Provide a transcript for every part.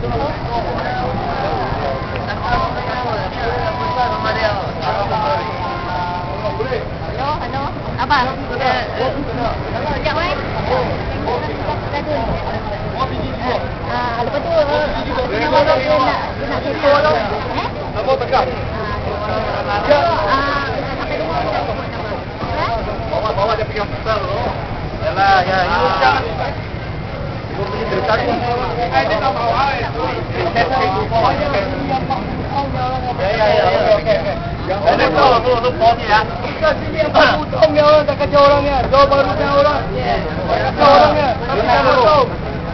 Halo, abang. Sekejap lepas tu dia nak setor tu. Nama tekan. Sampai rumah. Bawa dia pergi hospital dulu. Yalah, ya. Ibu jangan. Ibu pergi dekat. Dia tak mau. Tes ibu bawa dia. Ya. Okey. Jangan tu bos ya. Kita sini yang potong dia orang tak kacau orangnya. Jauh baru dia orang. Kacau orangnya. Tapi tak potong.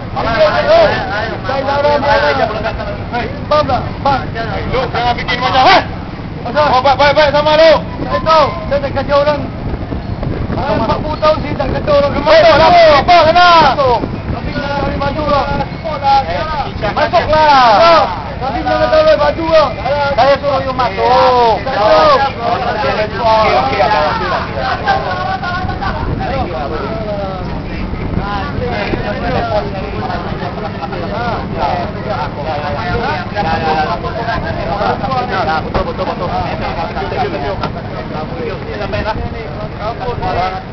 Saya orang dia. Bang. Lu jangan bikin macam baik-baik sama lu. Saya tahu. Saya tak kacau orang. 40 tahun sini tak kacau orang. Apa kena? Tapi jangan bagi baju lah. Masuklah. Tapi jangan taruh baju lah. Saya suruh you masuk. Okey.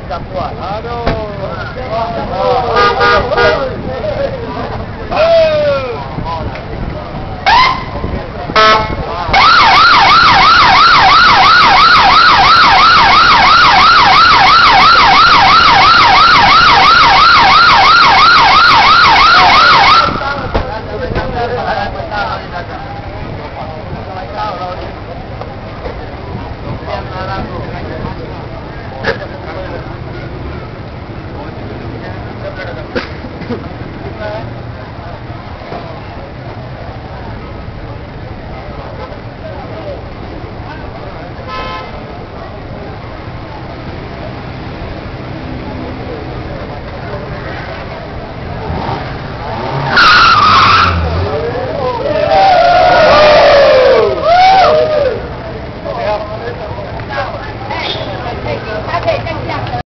Betul. Aduh.